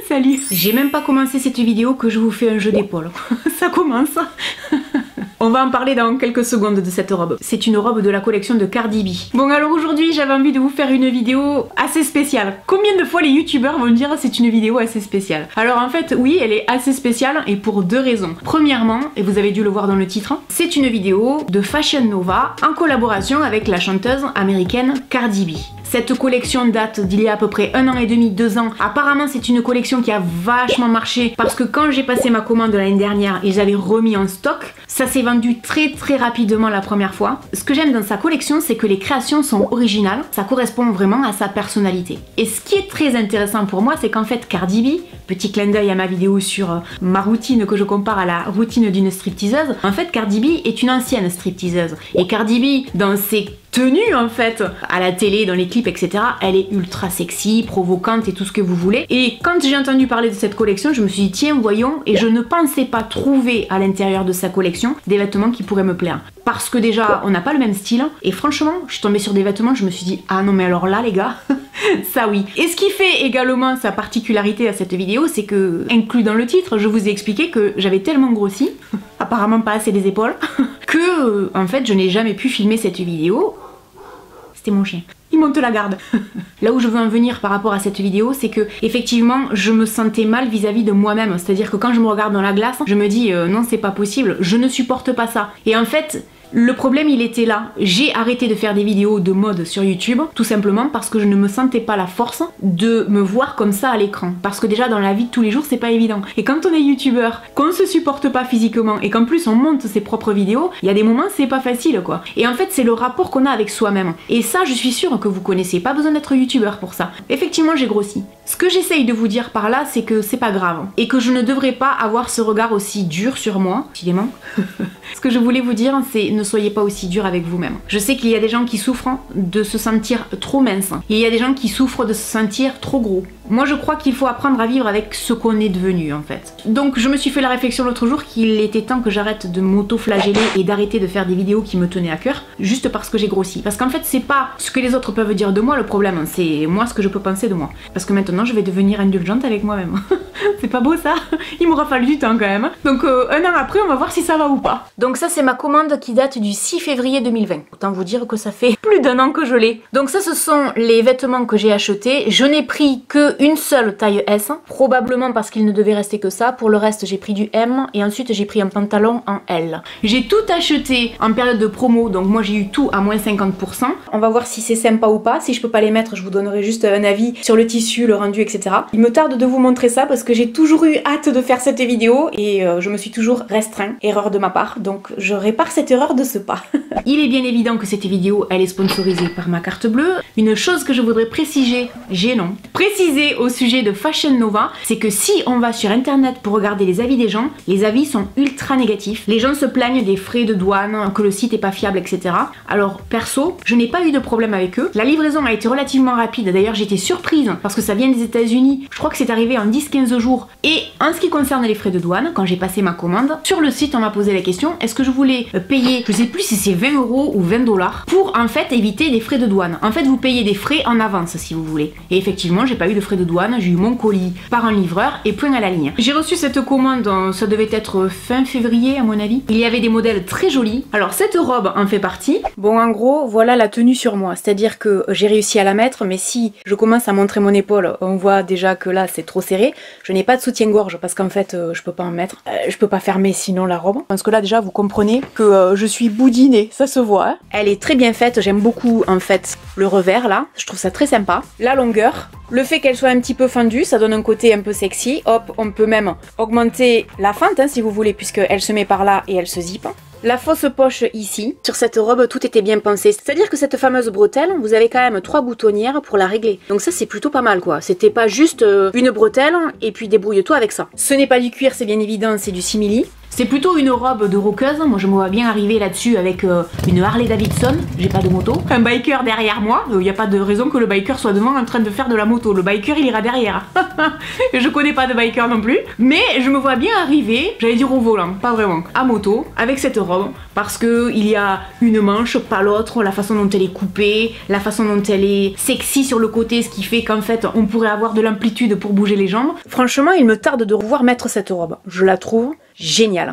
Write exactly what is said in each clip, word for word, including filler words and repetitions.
Salut. J'ai même pas commencé cette vidéo que je vous fais un jeu d'épaule. Ça commence. On va en parler dans quelques secondes de cette robe. C'est une robe de la collection de Cardi B. Bon alors aujourd'hui j'avais envie de vous faire une vidéo assez spéciale. Combien de fois les youtubeurs vont dire c'est une vidéo assez spéciale? Alors en fait oui, elle est assez spéciale et pour deux raisons. Premièrement, et vous avez dû le voir dans le titre, c'est une vidéo de Fashion Nova en collaboration avec la chanteuse américaine Cardi B. Cette collection date d'il y a à peu près un an et demi, deux ans. Apparemment c'est une collection qui a vachement marché parce que quand j'ai passé ma commande l'année dernière, ils avaient remis en stock. Ça s'est vendu très très rapidement la première fois. Ce que j'aime dans sa collection, c'est que les créations sont originales. Ça correspond vraiment à sa personnalité. Et ce qui est très intéressant pour moi, c'est qu'en fait Cardi B, petit clin d'œil à ma vidéo sur ma routine que je compare à la routine d'une stripteaseuse, en fait Cardi B est une ancienne stripteaseuse. Et Cardi B, dans ses tenue en fait, à la télé, dans les clips, et cetera. Elle est ultra sexy, provocante et tout ce que vous voulez. Et quand j'ai entendu parler de cette collection, je me suis dit tiens voyons, et je ne pensais pas trouver à l'intérieur de sa collection des vêtements qui pourraient me plaire. Parce que déjà, on n'a pas le même style, et franchement, je suis tombée sur des vêtements, je me suis dit ah non mais alors là les gars, ça oui. Et ce qui fait également sa particularité à cette vidéo, c'est que, inclus dans le titre, je vous ai expliqué que j'avais tellement grossi, apparemment pas assez des épaules, que en fait je n'ai jamais pu filmer cette vidéo. C'était mon chien. Il monte la garde. Là où je veux en venir par rapport à cette vidéo, c'est que effectivement je me sentais mal vis-à-vis de moi-même. C'est-à-dire que quand je me regarde dans la glace, je me dis euh, non c'est pas possible, je ne supporte pas ça. Et en fait, le problème il était là. J'ai arrêté de faire des vidéos de mode sur YouTube, tout simplement parce que je ne me sentais pas la force de me voir comme ça à l'écran. Parce que déjà dans la vie de tous les jours c'est pas évident. Et quand on est youtubeur, qu'on se supporte pas physiquement et qu'en plus on monte ses propres vidéos, il y a des moments c'est pas facile quoi. Et en fait c'est le rapport qu'on a avec soi-même. Et ça je suis sûre que vous connaissez, pas besoin d'être youtubeur pour ça. Effectivement j'ai grossi. Ce que j'essaye de vous dire par là c'est que c'est pas grave. Et que je ne devrais pas avoir ce regard aussi dur sur moi, décidément. Ce que je voulais vous dire c'est ne soyez pas aussi dur avec vous-même. Je sais qu'il y a des gens qui souffrent de se sentir trop mince. Il y a des gens qui souffrent de se sentir trop gros. Moi je crois qu'il faut apprendre à vivre avec ce qu'on est devenu en fait. Donc je me suis fait la réflexion l'autre jour qu'il était temps que j'arrête de m'auto-flageller et d'arrêter de faire des vidéos qui me tenaient à cœur juste parce que j'ai grossi. Parce qu'en fait c'est pas ce que les autres peuvent dire de moi le problème, c'est moi ce que je peux penser de moi. Parce que maintenant je vais devenir indulgente avec moi-même. C'est pas beau ça? Il m'aura fallu du temps quand même. Donc euh, un an après on va voir si ça va ou pas. Donc ça c'est ma commande qui date du six février deux mille vingt. Autant vous dire que ça fait plus d'un an que je l'ai. Donc ça ce sont les vêtements que j'ai achetés. Je n'ai pris que une seule taille S, probablement parce qu'il ne devait rester que ça. Pour le reste j'ai pris du M et ensuite j'ai pris un pantalon en L. J'ai tout acheté en période de promo, donc moi j'ai eu tout à moins cinquante pour cent. On va voir si c'est sympa ou pas. Si je peux pas les mettre, je vous donnerai juste un avis sur le tissu, le rendu, et cetera. Il me tarde de vous montrer ça parce que j'ai toujours eu hâte de faire cette vidéo et euh, je me suis toujours restreint. Erreur de ma part, donc je répare cette erreur de ce pas. Il est bien évident que cette vidéo elle est sponsorisée par ma carte bleue. Une chose que je voudrais préciser, j'ai non, préciser au sujet de Fashion Nova, c'est que si on va sur internet pour regarder les avis des gens, les avis sont ultra négatifs. Les gens se plaignent des frais de douane, que le site est pas fiable, et cetera. Alors perso, je n'ai pas eu de problème avec eux. La livraison a été relativement rapide, d'ailleurs j'étais surprise parce que ça vient des États-Unis. Je crois que c'est arrivé en dix à quinze jours. Et en ce qui concerne les frais de douane, quand j'ai passé ma commande, sur le site on m'a posé la question, est-ce que je voulais payer, je sais plus si c'est vingt euros ou vingt dollars, pour en fait éviter des frais de douane. En fait vous payez des frais en avance si vous voulez. Et effectivement j'ai pas eu de frais de douane, j'ai eu mon colis par un livreur et point à la ligne. J'ai reçu cette commande, ça devait être fin février à mon avis. Il y avait des modèles très jolis. Alors cette robe en fait partie. Bon en gros voilà la tenue sur moi, c'est-à-dire que j'ai réussi à la mettre, mais si je commence à montrer mon épaule, on voit déjà que là c'est trop serré. Je n'ai pas de soutien-gorge parce qu'en fait euh, je peux pas en mettre. Euh, je peux pas fermer sinon la robe. Parce que là déjà vous comprenez que euh, je suis boudinée, ça se voit. Hein. Elle est très bien faite, j'aime beaucoup en fait le revers là, je trouve ça très sympa. La longueur, le fait qu'elle soit un petit peu fendue, ça donne un côté un peu sexy. Hop, on peut même augmenter la fente hein, si vous voulez, puisqu'elle se met par là et elle se zippe. La fausse poche ici. Sur cette robe, tout était bien pensé. C'est-à-dire que cette fameuse bretelle, vous avez quand même trois boutonnières pour la régler. Donc ça, c'est plutôt pas mal, quoi. C'était pas juste euh, une bretelle et puis débrouille-toi avec ça. Ce n'est pas du cuir, c'est bien évident, c'est du simili. C'est plutôt une robe de rockeuse, moi je me vois bien arriver là-dessus avec euh, une Harley Davidson, j'ai pas de moto, un biker derrière moi, il euh, n'y a pas de raison que le biker soit devant en train de faire de la moto, le biker il ira derrière. Je connais pas de biker non plus, mais je me vois bien arriver, j'allais dire au volant, pas vraiment, à moto, avec cette robe, parce que il y a une manche, pas l'autre, la façon dont elle est coupée, la façon dont elle est sexy sur le côté, ce qui fait qu'en fait on pourrait avoir de l'amplitude pour bouger les jambes. Franchement, il me tarde de revoir mettre cette robe, je la trouve géniale.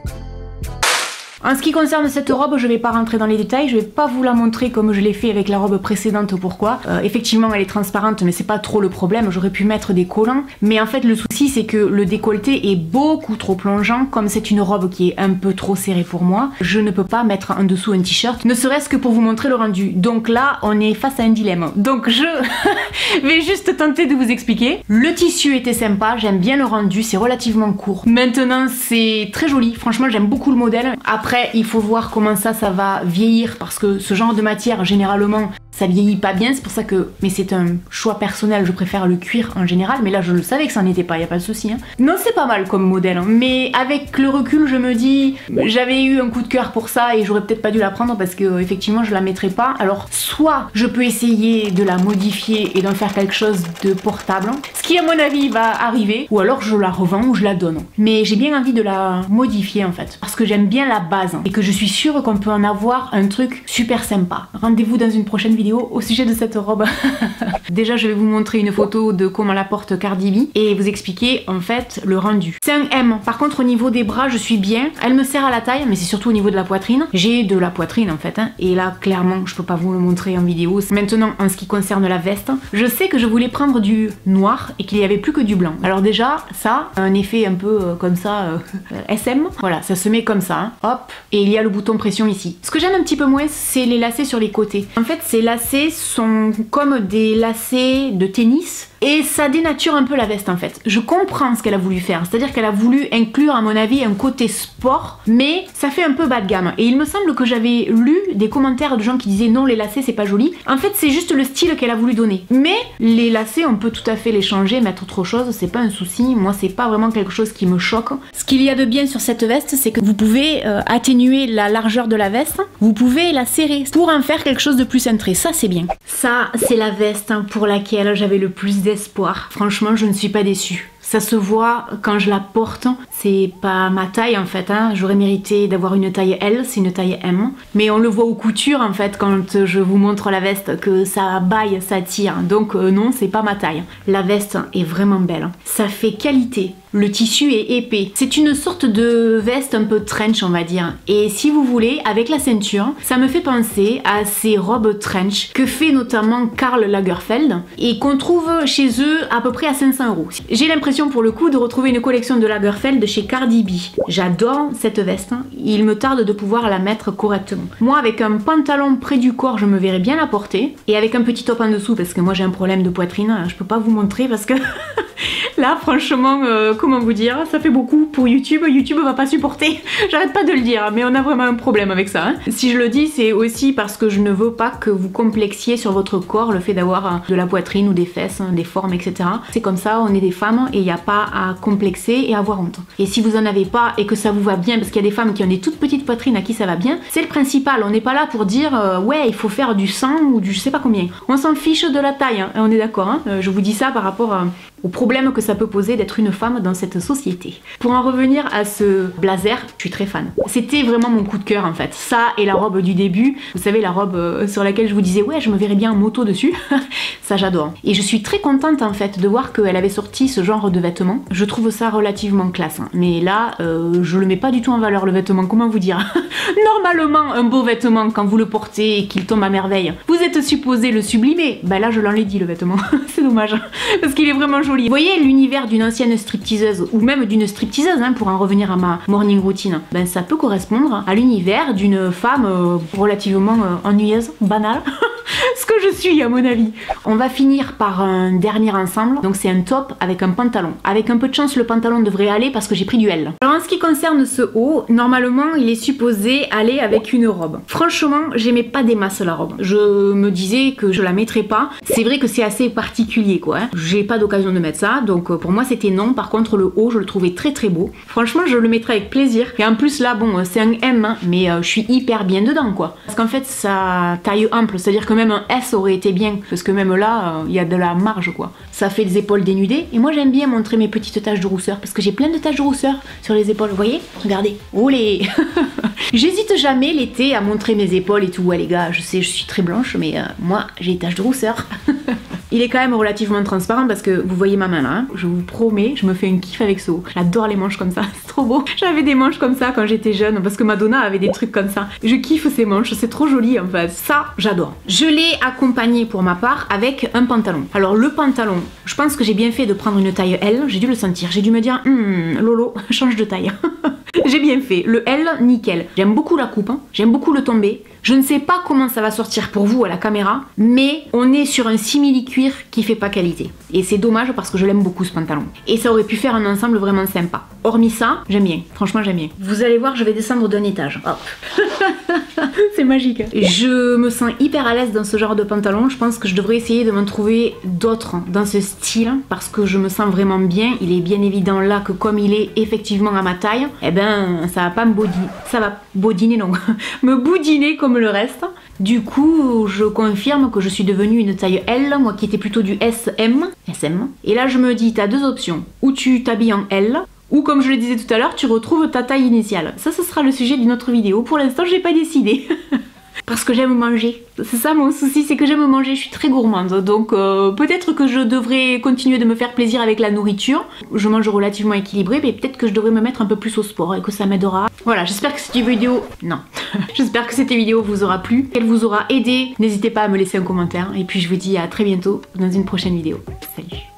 En ce qui concerne cette robe, je vais pas rentrer dans les détails, je vais pas vous la montrer comme je l'ai fait avec la robe précédente, pourquoi. Euh, effectivement elle est transparente mais c'est pas trop le problème, j'aurais pu mettre des collants, mais en fait le souci c'est que le décolleté est beaucoup trop plongeant, comme c'est une robe qui est un peu trop serrée pour moi, je ne peux pas mettre en dessous un t-shirt, ne serait-ce que pour vous montrer le rendu. Donc là on est face à un dilemme, donc je vais juste tenter de vous expliquer. Le tissu était sympa, j'aime bien le rendu, c'est relativement court. Maintenant c'est très joli, franchement j'aime beaucoup le modèle. Après Après, il faut voir comment ça, ça va vieillir parce que ce genre de matière, généralement, ça vieillit pas bien, c'est pour ça que... Mais c'est un choix personnel, je préfère le cuir en général, mais là je le savais que ça n'était pas, y a pas de souci. Hein. Non, c'est pas mal comme modèle, hein. Mais avec le recul, je me dis, j'avais eu un coup de cœur pour ça et j'aurais peut-être pas dû la prendre parce que effectivement je la mettrais pas. Alors, soit je peux essayer de la modifier et d'en faire quelque chose de portable, ce qui à mon avis va arriver, ou alors je la revends ou je la donne. Mais j'ai bien envie de la modifier en fait, parce que j'aime bien la base et que je suis sûre qu'on peut en avoir un truc super sympa. Rendez-vous dans une prochaine vidéo au sujet de cette robe. Déjà je vais vous montrer une photo de comment la porte Cardi B et vous expliquer en fait le rendu. C'est un M, par contre au niveau des bras je suis bien, elle me sert à la taille mais c'est surtout au niveau de la poitrine. J'ai de la poitrine en fait hein. Et là clairement je peux pas vous le montrer en vidéo. Maintenant en ce qui concerne la veste, je sais que je voulais prendre du noir et qu'il y avait plus que du blanc. Alors déjà ça a un effet un peu euh, comme ça euh, S M, voilà ça se met comme ça hein. Hop, et il y a le bouton pression ici. Ce que j'aime un petit peu moins c'est les lacets sur les côtés. En fait ces lacets sont comme des lacets de tennis et ça dénature un peu la veste en fait. Je comprends ce qu'elle a voulu faire, c'est-à-dire qu'elle a voulu inclure à mon avis un côté sport, mais ça fait un peu bas de gamme. Et il me semble que j'avais lu des commentaires de gens qui disaient non les lacets c'est pas joli. En fait c'est juste le style qu'elle a voulu donner. Mais les lacets on peut tout à fait les changer, mettre autre chose, c'est pas un souci. Moi c'est pas vraiment quelque chose qui me choque. Ce qu'il y a de bien sur cette veste c'est que vous pouvez euh, atténuer la largeur de la veste, vous pouvez la serrer pour en faire quelque chose de plus cintré. Ça c'est bien. Ça c'est la veste hein, pour laquelle j'avais le plus d'espoir. Franchement je ne suis pas déçue. Ça se voit quand je la porte, c'est pas ma taille en fait, hein. J'aurais mérité d'avoir une taille L, c'est une taille M. Mais on le voit aux coutures en fait quand je vous montre la veste que ça baille, ça tire. Donc euh, non, c'est pas ma taille. La veste est vraiment belle. Ça fait qualité. Le tissu est épais. C'est une sorte de veste un peu trench on va dire. Et si vous voulez, avec la ceinture, ça me fait penser à ces robes trench que fait notamment Karl Lagerfeld et qu'on trouve chez eux à peu près à cinq cents euros. J'ai l'impression pour le coup de retrouver une collection de Lagerfeld chez Cardi B. J'adore cette veste, il me tarde de pouvoir la mettre correctement. Moi avec un pantalon près du corps je me verrais bien la porter et avec un petit top en dessous parce que moi j'ai un problème de poitrine, je peux pas vous montrer parce que là franchement euh, comment vous dire, ça fait beaucoup pour YouTube, YouTube va pas supporter, j'arrête pas de le dire mais on a vraiment un problème avec ça. Hein. Si je le dis c'est aussi parce que je ne veux pas que vous complexiez sur votre corps le fait d'avoir de la poitrine ou des fesses, des formes et cetera. C'est comme ça, on est des femmes et il n'y a pas à complexer et à avoir honte. Et si vous en avez pas et que ça vous va bien, parce qu'il y a des femmes qui ont des toutes petites poitrines à qui ça va bien, c'est le principal. On n'est pas là pour dire euh, ouais il faut faire du cent ou du je sais pas combien. On s'en fiche de la taille, hein. On est d'accord. Hein. Euh, je vous dis ça par rapport à, au problème que ça peut poser d'être une femme dans cette société. Pour en revenir à ce blazer, je suis très fan. C'était vraiment mon coup de cœur en fait. Ça et la robe du début, vous savez la robe euh, sur laquelle je vous disais ouais je me verrais bien en moto dessus, ça j'adore. Et je suis très contente en fait de voir qu'elle avait sorti ce genre de vêtements. Je trouve ça relativement classe. Hein. Mais là, euh, je le mets pas du tout en valeur le vêtement, comment vous dire. Normalement, un beau vêtement, quand vous le portez et qu'il tombe à merveille, vous êtes supposé le sublimer. Ben là, je l'enlaidis le vêtement. C'est dommage, parce qu'il est vraiment joli. Vous voyez l'univers d'une ancienne stripteaseuse, ou même d'une stripteaseuse, hein, pour en revenir à ma morning routine, ben ça peut correspondre à l'univers d'une femme euh, relativement euh, ennuyeuse, banale. Ce que je suis à mon avis. On va finir par un dernier ensemble. Donc c'est un top avec un pantalon. Avec un peu de chance le pantalon devrait aller parce que j'ai pris du L. Alors en ce qui concerne ce haut, normalement il est supposé aller avec une robe. Franchement j'aimais pas des masses la robe. Je me disais que je la mettrais pas. C'est vrai que c'est assez particulier quoi. Hein. J'ai pas d'occasion de mettre ça. Donc pour moi c'était non. Par contre le haut je le trouvais très très beau. Franchement je le mettrais avec plaisir. Et en plus là bon c'est un M hein, mais euh, je suis hyper bien dedans quoi. Parce qu'en fait ça taille ample. C'est-à-dire que même un S aurait été bien. Parce que même là il euh, y a de la marge quoi. Ça fait les épaules dénudées. Et moi j'aime bien montrer mes petites taches de rousseur. Parce que j'ai plein de taches de rousseur sur les épaules. Vous voyez? Regardez. Olé. J'hésite jamais l'été à montrer mes épaules et tout. Ouais les gars, je sais je suis très blanche mais euh, moi j'ai des taches de rousseur. Il est quand même relativement transparent parce que vous voyez ma main là, hein. Je vous promets, je me fais un kiff avec ce haut. J'adore les manches comme ça, c'est trop beau. J'avais des manches comme ça quand j'étais jeune parce que Madonna avait des trucs comme ça. Je kiffe ces manches, c'est trop joli en fait. Ça, j'adore. Je l'ai accompagné pour ma part avec un pantalon. Alors le pantalon, je pense que j'ai bien fait de prendre une taille L, j'ai dû le sentir. J'ai dû me dire, hum, Lolo, change de taille. J'ai bien fait. Le L, nickel. J'aime beaucoup la coupe, hein. J'aime beaucoup le tombé. Je ne sais pas comment ça va sortir pour vous à la caméra, mais on est sur un simili-cuir qui fait pas qualité. Et c'est dommage parce que je l'aime beaucoup ce pantalon. Et ça aurait pu faire un ensemble vraiment sympa. Hormis ça, j'aime bien. Franchement, j'aime bien. Vous allez voir, je vais descendre d'un étage. Hop. C'est magique. Je me sens hyper à l'aise dans ce genre de pantalon. Je pense que je devrais essayer de m'en trouver d'autres dans ce style parce que je me sens vraiment bien. Il est bien évident là que comme il est effectivement à ma taille, eh ben ça va pas me bodiner. Ça va bodiner, non. me boudiner comme le reste. Du coup, je confirme que je suis devenue une taille L, moi qui étais plutôt du S M. S M. Et là, je me dis, t'as deux options. Ou tu t'habilles en L, ou comme je le disais tout à l'heure, tu retrouves ta taille initiale. Ça, ce sera le sujet d'une autre vidéo. Pour l'instant, j'ai pas décidé. Parce que j'aime manger. C'est ça mon souci, c'est que j'aime manger, je suis très gourmande. Donc euh, peut-être que je devrais continuer de me faire plaisir avec la nourriture. Je mange relativement équilibré, mais peut-être que je devrais me mettre un peu plus au sport et que ça m'aidera. Voilà, j'espère que cette vidéo... Non. J'espère que cette vidéo vous aura plu, qu'elle vous aura aidé. N'hésitez pas à me laisser un commentaire. Et puis je vous dis à très bientôt dans une prochaine vidéo. Salut.